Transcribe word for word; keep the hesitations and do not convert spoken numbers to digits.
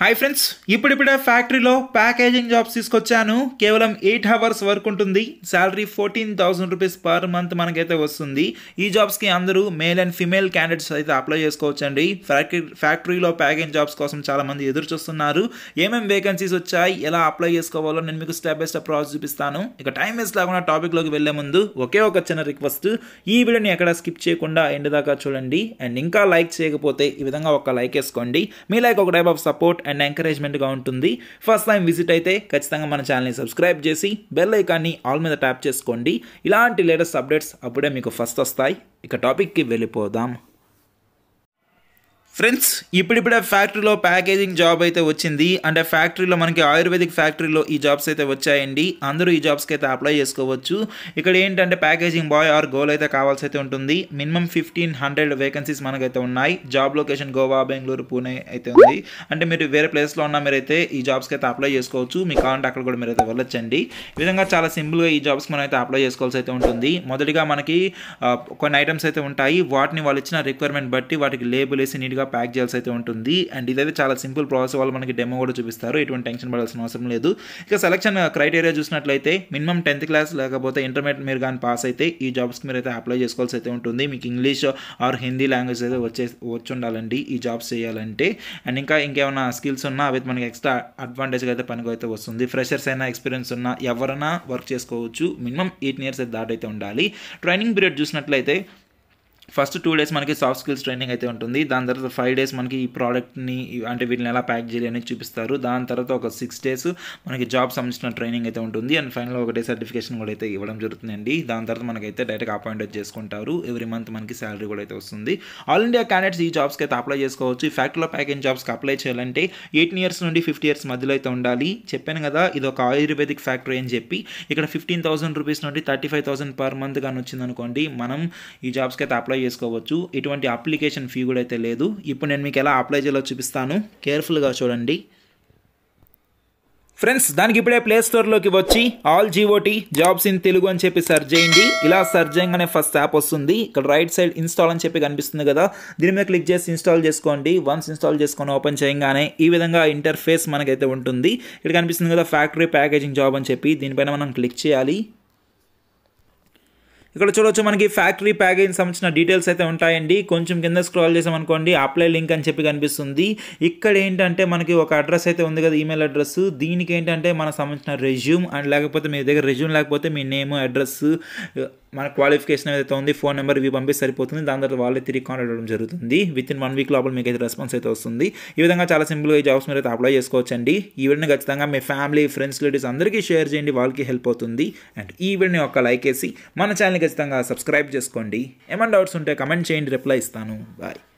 Hi friends, ఇప్పుడిప్పుడే ఫ్యాక్టరీలో packaging jobs తీసుకొచ్చాను. కేవలం ఎయిట్ అవర్స్ వర్క్ ఉంటుంది. Salary fourteen thousand rupees per month మనకైతే వస్తుంది. ఈ జాబ్స్కి అందరూ మేల్ అండ్ ఫిమేల్ క్యాండిడేట్స్ అయితే అప్లై చేసుకోవచ్చండి. ఫ్యాక్టరీ ఫ్యాక్టరీలో ప్యాకేజింగ్ జాబ్స్ కోసం చాలామంది ఎదురు చూస్తున్నారు. ఏమేమి వేకెన్సీస్ వచ్చాయి, ఎలా అప్లై చేసుకోవాలో నేను మీకు స్టెప్ బై స్టెప్ ప్రాసెస్ చూపిస్తాను. ఇక టైం వేస్ట్ లేకుండా టాపిక్లోకి వెళ్లే ముందు ఒకే ఒక చిన్న రిక్వెస్ట్, ఈ వీడియోని ఎక్కడ స్కిప్ చేయకుండా ఎండ్ దాకా చూడండి. అండ్ ఇంకా లైక్ చేయకపోతే ఈ విధంగా ఒక లైక్ వేసుకోండి. మీ లైక్ ఒక టైప్ ఆఫ్ సపోర్ట్ అండ్ ఎంకరేజ్మెంట్గా ఉంటుంది. ఫస్ట్ టైం విజిట్ అయితే ఖచ్చితంగా మన ఛానల్ని సబ్స్క్రైబ్ చేసి బెల్ ఐకాన్ని ఆల్ మీద ట్యాప్ చేసుకోండి. ఇలాంటి లేటెస్ట్ అప్డేట్స్ అప్పుడే మీకు ఫస్ట్ వస్తాయి. ఇక టాపిక్కి వెళ్ళిపోదాం. ఫ్రెండ్స్, ఇప్పుడిప్పుడే ఫ్యాక్టరీలో ప్యాకేజింగ్ జాబ్ అయితే వచ్చింది. అంటే ఫ్యాక్టరీలో మనకి ఆయుర్వేదిక్ ఫ్యాక్టరీలో ఈ జాబ్స్ అయితే వచ్చాయండి. అందరూ ఈ జాబ్స్కి అయితే అప్లై చేసుకోవచ్చు. ఇక్కడ ఏంటంటే ప్యాకేజింగ్ బాయ్ ఆర్ గర్ల్ అయితే కావాల్సి అయితే ఉంటుంది. మినిమం ఫిఫ్టీన్ హండ్రెడ్ వేకెన్సీస్ మనకైతే ఉన్నాయి. జాబ్ లొకేషన్ గోవా, బెంగళూరు, పూణే అయితే ఉంది. అంటే మీరు వేరే ప్లేస్లో ఉన్న మీరైతే ఈ జాబ్స్కి అయితే అప్లై చేసుకోవచ్చు. మీకు కావాలంటే అక్కడ కూడా మీరైతే వెళ్ళొచ్చండి. ఈ విధంగా చాలా సింపుల్గా ఈ జాబ్స్కి మనం అయితే అప్లై చేసుకోవాల్సి అయితే ఉంటుంది. మొదటిగా మనకి కొన్ని ఐటమ్స్ అయితే ఉంటాయి. వాటిని వాళ్ళు ఇచ్చిన రిక్వైర్మెంట్ బట్టి వాటికి లేబుల్ వేసి నీట్గా ప్యాక్ చేయాల్సి అయితే ఉంటుంది. అండ్ ఇదైతే చాలా సింపుల్ ప్రాసెస్. వాళ్ళు మనకి డెమో కూడా చూపిస్తారు. ఎటువంటి టెన్షన్ పడాల్సిన అవసరం లేదు. ఇక సెలక్షన్ క్రైటీరియా చూసినట్లయితే మినిమం టెన్త్ క్లాస్ లేకపోతే ఇంటర్మీడియట్ మీరు కానీ పాస్ అయితే ఈ జాబ్స్కి మీరు అయితే అప్లై చేసుకోవాల్సి అయితే ఉంటుంది. మీకు ఇంగ్లీష్ ఆర్ హిందీ లాంగ్వేజ్ అయితే వచ్చే వచ్చి ఉండాలండి ఈ జాబ్స్ చేయాలంటే. అండ్ ఇంకా ఇంకేమైనా స్కిల్స్ ఉన్నా అవి మనకి ఎక్స్ట్రా అడ్వాంటేజ్గా అయితే పనికి అయితే వస్తుంది. ఫ్రెషర్స్ అయినా ఎక్స్పీరియన్స్ ఉన్నా ఎవరైనా వర్క్ చేసుకోవచ్చు. మినిమం ఎయిటీన్ ఇయర్స్ అయితే దాటైతే ఉండాలి. ట్రైనింగ్ పీరియడ్ చూసినట్లయితే ఫస్ట్ టూ డేస్ మనకి సాఫ్ట్ స్కిల్స్ ట్రైనింగ్ అయితే ఉంటుంది. దాని తర్వాత ఫైవ్ డేస్ మనకి ఈ ప్రోడక్ట్ని అంటే వీటిని ఎలా ప్యాక్ చేయాలి అనేది చూపిస్తారు. దాని తర్వాత ఒక సిక్స్ డేస్ మనకి జాబ్ సంబంధించిన ట్రైనింగ్ అయితే ఉంటుంది. అండ్ ఫైనల్ ఒక డే సర్టిఫికేషన్ కూడా అయితే ఇవ్వడం జరుగుతుందండి. దాని తర్వాత మనకైతే డైరెక్ట్గా అపాయింట్ అయితే చేసుకుంటారు. ఎవ్రీ మంత్ మనకి శాలరీ కూడా అయితే వస్తుంది. ఆల్ ఇండియా క్యాండిడేట్స్ ఈ జాబ్స్కి అయితే అప్లై చేసుకోవచ్చు. ఈ ఫ్యాక్టరీలో ప్యాకేజింగ్ జాబ్స్కి అప్లై చేయాలంటే ఎయిటీన్ ఇయర్స్ నుండి ఫిఫ్టీ ఇయర్స్ మధ్యలో అయితే ఉండాలి. చెప్పాను కదా ఇది ఒక ఆయుర్వేదిక్ ఫ్యాక్టరీ అని చెప్పి. ఇక్కడ ఫిఫ్టీన్ థౌసండ్ రూపీస్ నుండి thirty five thousand per month కానీ వచ్చింది అనుకోండి, మనం ఈ జాబ్స్కి అయితే అప్లై చేసుకోవచ్చు. ఎటువంటి అప్లికేషన్ ఫీ కూడా అయితే లేదు. ఇప్పుడు నేను మీకు ఎలా అప్లై చేయాలో చూపిస్తాను. కేర్ఫుల్గా చూడండి. ఫ్రెండ్స్, దానికి ఇప్పుడే ప్లే స్టోర్లోకి వచ్చి all GOT jobs in Telugu అని చెప్పి సెర్చ్ చేయండి. ఇలా సెర్చ్ చేయగానే ఫస్ట్ యాప్ వస్తుంది. ఇక్కడ రైట్ సైడ్ ఇన్స్టాల్ అని చెప్పి కనిపిస్తుంది కదా, దీని మీద క్లిక్ చేసి ఇన్స్టాల్ చేసుకోండి. వన్స్ ఇన్స్టాల్ చేసుకొని ఓపెన్ చేయగానే ఈ విధంగా ఇంటర్ఫేస్ మనకైతే ఉంటుంది. ఇక్కడ కనిపిస్తుంది కదా ఫ్యాక్టరీ ప్యాకేజింగ్ జాబ్ అని చెప్పి, దీనిపైన మనం క్లిక్ చేయాలి. ఇక్కడ చూడవచ్చు మనకి ఫ్యాక్టరీ ప్యాకేజింగ్ సంబంధించిన డీటెయిల్స్ అయితే ఉంటాయండి. కొంచెం కింద స్క్రాల్ చేసామనుకోండి అప్లై లింక్ అని చెప్పి కనిపిస్తుంది. ఇక్కడ ఏంటంటే మనకి ఒక అడ్రస్ అయితే ఉంది కదా, ఈమెయిల్ అడ్రస్. దీనికి ఏంటంటే మనకు సంబంధించిన రెజ్యూమ్ అండ్ లేకపోతే మీ దగ్గర రెజ్యూమ్ లేకపోతే మీ నేమ్, అడ్రస్, మన క్వాలిఫికేషన్ ఏదైతే ఉంది, ఫోన్ నెంబర్ ఇవి పంపిస్తే సరిపోతుంది. దాని తర్వాత వాళ్ళే తిరిగి కాంటాక్ట్ అవ్వడం జరుగుతుంది. విత్ ఇన్ వన్ వీక్ లోపల మీకు అయితే రెస్పాన్స్ అయితే వస్తుంది. ఈ విధంగా చాలా సింపుల్గా ఈ జాబ్స్ మీరు అయితే అప్లై చేసుకోవచ్చండి. ఈ వీడియోని ఖచ్చితంగా మీ ఫ్యామిలీ, ఫ్రెండ్స్, రిలేటివ్స్ అందరికీ షేర్ చేయండి. వాళ్ళకి హెల్ప్ అవుతుంది. అండ్ ఈ వీడియోని ఒక లైక్ వేసి మన ఛానల్ని ఖచ్చితంగా సబ్స్క్రైబ్ చేసుకోండి. ఏమైనా డౌట్స్ ఉంటే కమెంట్ చేయండి, రిప్లై ఇస్తాను. బాయ్.